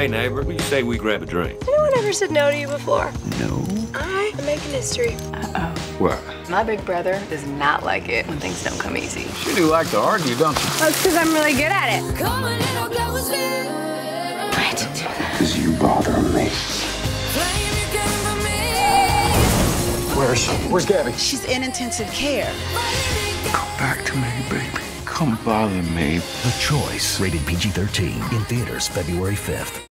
Hey, neighbor, what do you say we grab a drink? Anyone ever said no to you before? No. I'm making history. Uh-oh. What? My big brother does not like it when things don't come easy. You do like to argue, don't you? That's because I'm really good at it. Come a little closer. I had to do that. Because you bother me. Where is she? Where's Gabby? She's in intensive care. Come back to me, baby. Come bother me. The Choice, rated PG-13, in theaters February 5th.